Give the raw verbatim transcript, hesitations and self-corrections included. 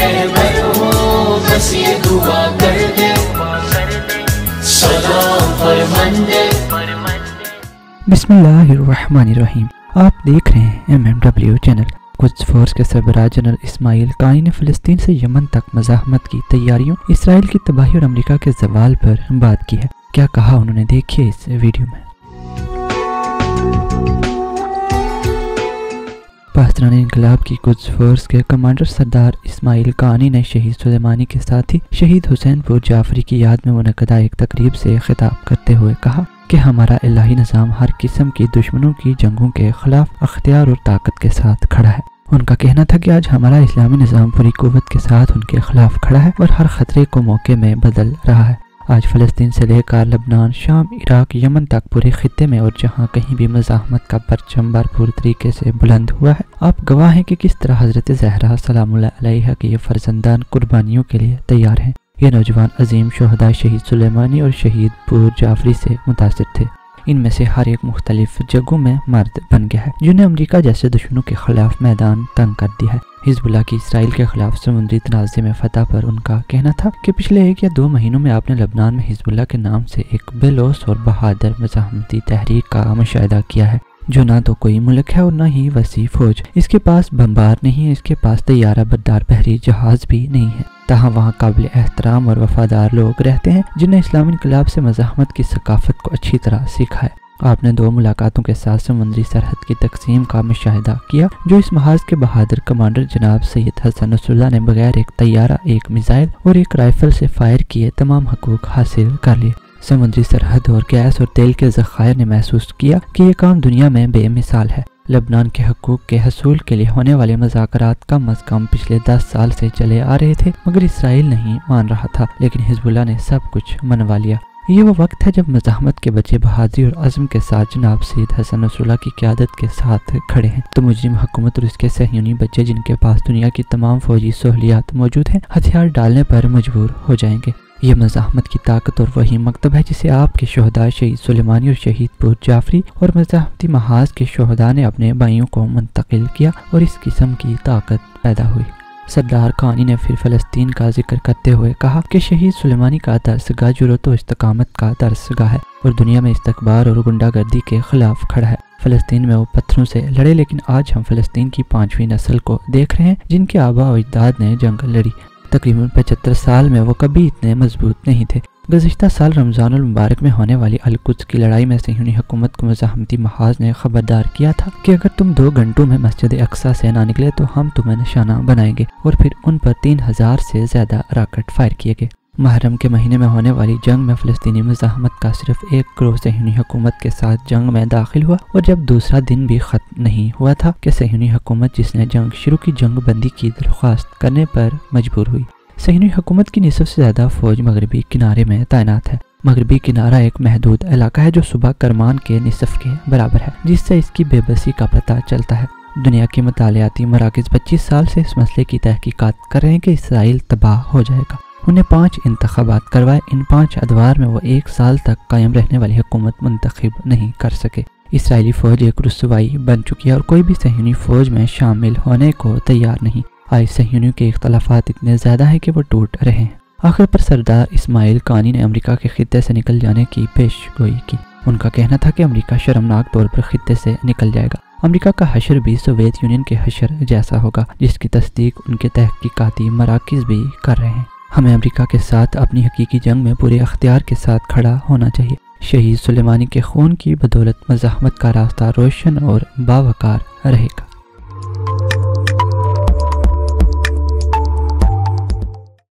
رہبر ہو بس یہ دعا کر دے سلام فرمندے. بسم اللہ الرحمن الرحیم. آپ دیکھ رہے ہیں ایم ایم ڈبلیو چینل. قدس فورس کے سربراہ جنرل اسماعیل قانی نے فلسطین سے یمن تک مزاحمت کی تیاریوں، اسرائیل کی تباہی اور امریکہ کے زوال پر بات کی ہے. کیا کہا انہوں نے، دیکھیے اس ویڈیو میں. پاسداران انقلاب کی قدس فورس کے کمانڈر سردار اسماعیل قانی نے شہید سلیمانی کے ساتھ ہی شہید حسین پور جعفری کی یاد میں منعقدہ ایک تقریب سے خطاب کرتے ہوئے کہا کہ ہمارا الہی نظام ہر قسم کی دشمنوں کی جنگوں کے خلاف اختیار اور طاقت کے ساتھ کھڑا ہے. ان کا کہنا تھا کہ آج ہمارا اسلامی نظام پوری قوت کے ساتھ ان کے خلاف کھڑا ہے اور ہر خطرے کو موقع میں بدل رہا ہے. آج فلسطین سے لے کر لبنان، شام، عراق، یمن تک پورے خطے میں اور جہاں کہیں بھی مزاحمت کا پرچم بھرپور طریقے سے بلند ہوا ہے، آپ گواہ ہیں کہ کس طرح حضرت زہرا سلام اللہ علیہا کے یہ فرزندان قربانیوں کے لیے تیار ہیں. یہ نوجوان عظیم شہداء شہید سلیمانی اور شہید پور جعفری سے متاثر تھے. ان میں سے ہر ایک مختلف جگہوں میں مرد بن گیا ہے جنہیں امریکہ جیسے دشمنوں کے خلاف میدان تنگ کر دیا ہے. حزب اللہ کی اسرائیل کے خلاف سمندری تنازع میں فتح پر ان کا کہنا تھا کہ پچھلے ایک یا دو مہینوں میں آپ نے لبنان میں حزب اللہ کے نام سے ایک بے لوث اور بہادر مزاحمتی تحریک کا مشاہدہ کیا ہے، جو نہ تو کوئی ملک ہے اور نہ ہی وسیع فوج. اس کے پاس بمبار نہیں ہے، اس کے پاس طیارہ بردار بحری جہاز بھی نہیں ہے. تاہم وہاں قابل احترام اور وفادار لوگ رہتے ہیں جنہیں اسلامی انقلاب سے مزاحمت کی ثقافت کو اچھی طرح سیکھا ہے. آپ نے دو ملاقاتوں کے ساتھ سمندری سرحد کی تقسیم کا مشاہدہ کیا، جو اس محاذ کے بہادر کمانڈر جناب سید حسن نصر اللہ نے بغیر ایک طیارہ، ایک میزائل اور ایک رائفل سے فائر کیے تمام حقوق حاصل کر لیے. سمندری سرحد اور گیس اور تیل کے ذخائر نے محسوس کیا کہ یہ کام دنیا میں بے مثال ہے. لبنان کے حقوق کے حصول کے لیے ہونے والے مذاکرات کم از کم پچھلے دس سال سے چلے آ رہے تھے، مگر اسرائیل نہیں مان رہا تھا، لیکن حزب اللہ نے سب کچھ منوا لیا. یہ وہ وقت ہے جب مزاحمت کے بچے بہادری اور عزم کے ساتھ جناب سید حسن نصر اللہ کی قیادت کے ساتھ کھڑے ہیں، تو مجرم حکومت اور اس کے صہیونی بچے جن کے پاس دنیا کی تمام فوجی سہولیات موجود ہیں، ہتھیار ڈالنے پر مجبور ہو جائیں گے. یہ مزاحمت کی طاقت اور وہی مکتب ہے جسے آپ کے شہداء شہید سلیمانی اور شہید پور جعفری اور مزاحمتی محاذ کے شہداء نے اپنے بھائیوں کو منتقل کیا اور اس قسم کی طاقت پیدا ہوئی. سردار قانی نے پھر فلسطین کا ذکر کرتے ہوئے کہا کہ شہید سلیمانی کا درس گاہ جرأت و استقامت کا درس گاہ ہے اور دنیا میں استکبار اور غنڈہ گردی کے خلاف کھڑا ہے. فلسطین میں وہ پتھروں سے لڑے، لیکن آج ہم فلسطین کی پانچویں نسل کو دیکھ رہے ہیں جن کے آبا و اجداد نے جنگ لڑی. تقریباً پچہتر سال میں وہ کبھی اتنے مضبوط نہیں تھے. گزشتہ سال رمضان المبارک میں ہونے والی القدس کی لڑائی میں صہیونی حکومت کو مزاحمتی محاذ نے خبردار کیا تھا کہ اگر تم دو گھنٹوں میں مسجد اقصی سے نہ نکلے تو ہم تمہیں نشانہ بنائیں گے، اور پھر ان پر تین ہزار سے زیادہ راکٹ فائر کیے گئے. محرم کے مہینے میں ہونے والی جنگ میں فلسطینی مزاحمت کا صرف ایک گروہ صہیونی حکومت کے ساتھ جنگ میں داخل ہوا، اور جب دوسرا دن بھی ختم نہیں ہوا تھا کہ صہیونی حکومت جس نے جنگ شروع کی جنگ بندی کی درخواست کرنے پر مجبور ہوئی. صہیونی حکومت کی نصف سے زیادہ فوج مغربی کنارے میں تعینات ہے. مغربی کنارہ ایک محدود علاقہ ہے جو صوبہ کرمان کے نصف کے برابر ہے، جس سے اس کی بے بسی کا پتہ چلتا ہے. دنیا کے مطالعاتی مراکز پچیس سال سے اس مسئلے کی تحقیقات کر رہے ہیں کہ اسرائیل تباہ ہو جائے گا. انہیں پانچ انتخابات کروائے، ان پانچ ادوار میں وہ ایک سال تک قائم رہنے والی حکومت منتخب نہیں کر سکے. اسرائیلی فوج ایک رسوائی بن چکی ہے اور کوئی بھی صہیونی فوج میں شامل ہونے کو تیار نہیں. آج صہیونیوں کے اختلافات اتنے زیادہ ہیں کہ وہ ٹوٹ رہے ہیں. آخر پر سردار اسماعیل قانی نے امریکہ کے خطے سے نکل جانے کی پیش گوئی کی. ان کا کہنا تھا کہ امریکہ شرمناک طور پر خطے سے نکل جائے گا. امریکہ کا حشر بھی سوویت یونین کے حشر جیسا ہوگا، جس کی تصدیق ان کے تحقیقاتی مراکز بھی کر رہے ہیں. ہمیں امریکہ کے ساتھ اپنی حقیقی جنگ میں پورے اختیار کے ساتھ کھڑا ہونا چاہیے. شہید سلیمانی کے خون کی بدولت مزاحمت کا راستہ روشن اور باوقار رہے گا.